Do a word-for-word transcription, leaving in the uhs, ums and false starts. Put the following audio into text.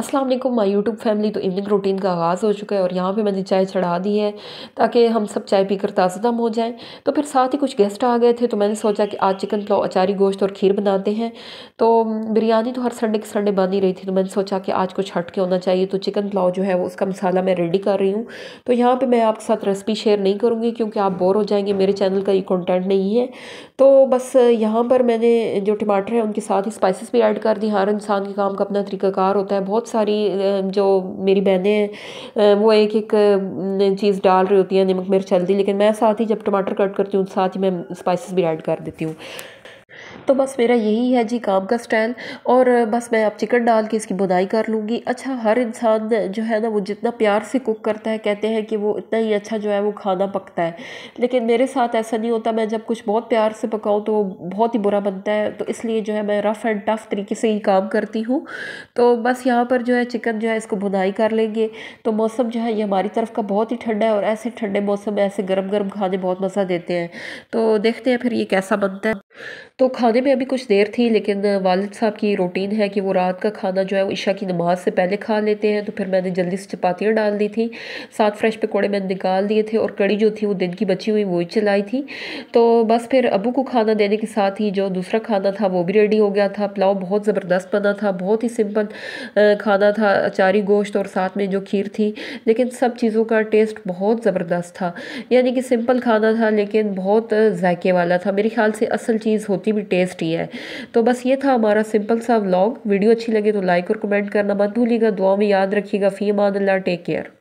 अस्सलाम वालेकुम my YouTube family. तो इवनिंग रूटीन का आगाज़ हो चुका है और यहाँ पे मैंने चाय चढ़ा दी है ताकि हम सब चाय पीकर ताज़ा-दम हो जाएं। तो फिर साथ ही कुछ गेस्ट आ गए थे तो मैंने सोचा कि आज चिकन पुलाव, अचारी गोश्त और खीर बनाते हैं। तो बिरयानी तो हर संडे के संडे बन ही रही थी, तो मैंने सोचा कि आज कुछ हट के होना चाहिए। तो चिकन पुलाव जो है वो उसका मसाला मैं रेडी कर रही हूँ। तो यहाँ पर मैं आपके साथ रेसिपी शेयर नहीं करूँगी क्योंकि आप बोर हो जाएंगे, मेरे चैनल का ये कॉन्टेंट नहीं है। तो बस यहाँ पर मैंने जो टमाटर है उनके साथ ही स्पाइसेस भी ऐड कर दी। हर इंसान के काम का अपना तरीक़ाकार होता है। बहुत सारी जो मेरी बहनें हैं वो एक एक चीज़ डाल रही होती है, नमक मिर्च हल्दी, लेकिन मैं साथ ही जब टमाटर कट करती हूँ साथ ही मैं स्पाइसेस भी ऐड कर देती हूँ। तो बस मेरा यही है जी काम का स्टाइल। और बस मैं अब चिकन डाल के इसकी बुनाई कर लूँगी। अच्छा, हर इंसान जो है ना वो जितना प्यार से कुक करता है कहते हैं कि वो इतना ही अच्छा जो है वो खाना पकता है, लेकिन मेरे साथ ऐसा नहीं होता। मैं जब कुछ बहुत प्यार से पकाऊँ तो बहुत ही बुरा बनता है। तो इसलिए जो है मैं रफ़ एंड टफ़ तरीके से ही काम करती हूँ। तो बस यहाँ पर जो है चिकन जो है इसको बुनाई कर लेंगे। तो मौसम जो है ये हमारी तरफ का बहुत ही ठंडा है और ऐसे ठंडे मौसम में ऐसे गर्म गर्म खाने बहुत मज़ा देते हैं। तो देखते हैं फिर ये कैसा बनता है। तो खाने में अभी कुछ देर थी, लेकिन वालिद साहब की रूटीन है कि वो रात का खाना जो है वो इशा की नमाज से पहले खा लेते हैं। तो फिर मैंने जल्दी से चपातियाँ डाल दी थी, साथ फ्रेश पकौड़े मैंने निकाल दिए थे और कड़ी जो थी वो दिन की बची हुई वही चलाई थी। तो बस फिर अबू को खाना देने के साथ ही जो दूसरा खाना था वो भी रेडी हो गया था। पुलाव बहुत ज़बरदस्त बना था, बहुत ही सिंपल खाना था, अचारी गोश्त और साथ में जो खीर थी, लेकिन सब चीज़ों का टेस्ट बहुत ज़बरदस्त था। यानी कि सिंपल खाना था लेकिन बहुत जायके वाला था। मेरे ख्याल से असल चीज़ होती भी टेस्ट ही है। तो बस ये था हमारा सिंपल सा व्लॉग। वीडियो अच्छी लगे तो लाइक और कमेंट करना मत भूलिएगा। दुआ में याद रखिएगा। फ़ी अमान अल्लाह, टेक केयर।